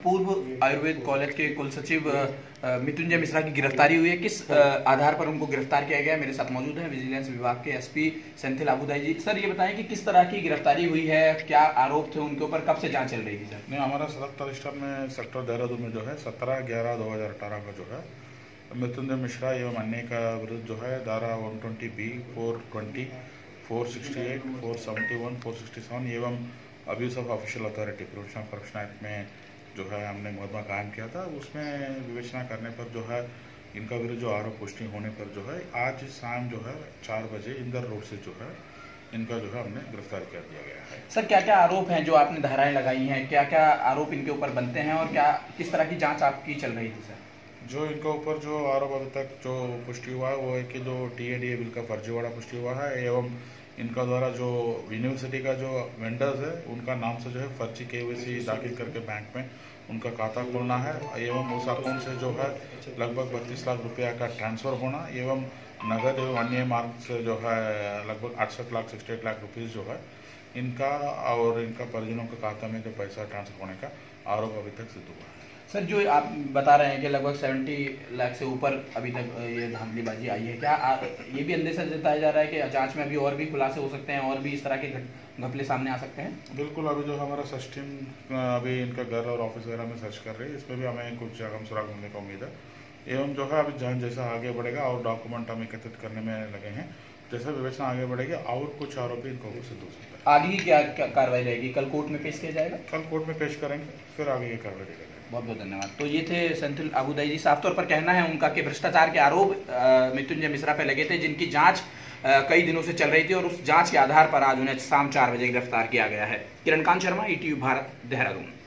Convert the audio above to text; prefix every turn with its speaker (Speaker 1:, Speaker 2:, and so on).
Speaker 1: पूर्व आयुर्वेद कॉलेज के कुल सचिव मृत्युंजय मिश्रा की गिरफ्तारी हुई है। किस आधार पर उनको गिरफ्तार किया गया? मेरे साथ मौजूद हैं विजिलेंस विभाग के एसपी सेंथिल अबुदाई जी। सर ये बताएं कि किस तरह की गिरफ्तारी हुई है, क्या आरोप थे उनके ऊपर, कब से जांच चल रही थी? सर
Speaker 2: नहीं, हमारा सदर तरिस्टर में सेक्टर देहरादून में जो है 17/11/2018 का जो है मृत्युंजय मिश्रा एवं अन्य का विरुद्ध जो है धारा 120B, 420, 468, 471, 467 एवं abuse of official authority prevention of corruption act में जो है हमने मुकदमा कायम किया था। उसमें विवेचना करने पर जो है इनका विरुद्ध जो आरोप पुष्टि होने पर जो है आज शाम जो है 4 बजे इंदर रोड से जो है इनका जो है हमने गिरफ्तार कर दिया गया है।
Speaker 1: सर क्या क्या आरोप हैं जो आपने धाराएं लगाई हैं, क्या क्या आरोप इनके ऊपर बनते हैं और क्या किस तरह की जांच आपकी चल रही थी? सर
Speaker 2: जो इनके ऊपर जो आरोप अभी तक जो पुष्टि हुआ है वो है कि जो TADA बिल का फर्जीवाड़ा पुष्टि हुआ है एवं इनका द्वारा जो यूनिवर्सिटी का जो वेंडर्स है उनका नाम से जो है फर्जी KYC दाखिल करके बैंक में उनका खाता खोलना है एवं उस अकाउंट से जो है लगभग 32 लाख रुपया का ट्रांसफ़र होना एवं नगद एवं अन्य मार्ग से जो है लगभग 68 लाख रुपीज़ जो है इनका और इनका परिजनों के खाते में जो पैसा ट्रांसफर होने का आरोप अभी तक सिद्ध हुआ है।
Speaker 1: सर जो आप बता रहे हैं कि लगभग 70 लाख से ऊपर अभी तक ये धांधलीबाजी आई है, क्या ये भी अंदेशा जताया जा रहा है कि जांच में अभी और भी खुलासे हो सकते हैं और भी इस तरह के घपले सामने आ सकते हैं?
Speaker 2: बिल्कुल, अभी जो हमारा सर्च टीम अभी इनका घर और ऑफिस वगैरह में सर्च कर रही है, इसमें भी हमें कुछ जगह सुराग मिलने का उम्मीद है एवं जो है अभी जांच जैसा आगे बढ़ेगा और डॉक्यूमेंट हम एकत्रित करने में लगे हैं, जैसे विवेचना आगे बढ़ेगी और कुछ आरोपी इनको सिद्ध हो सकता है।
Speaker 1: आगे की क्या कार्रवाई रहेगी? कल कोर्ट में पेश किया जाएगा?
Speaker 2: कल कोर्ट में पेश करेंगे, फिर आगे की कार्रवाई करेंगे।
Speaker 1: बहुत बहुत धन्यवाद। तो ये थे सेंथिल अबुदाई जी। साफ तौर पर कहना है उनका कि भ्रष्टाचार के आरोप मृत्युंजय मिश्रा पे लगे थे, जिनकी जांच कई दिनों से चल रही थी और उस जांच के आधार पर आज उन्हें शाम 4 बजे गिरफ्तार किया गया है। किरण कांत शर्मा, ETV भारत, देहरादून।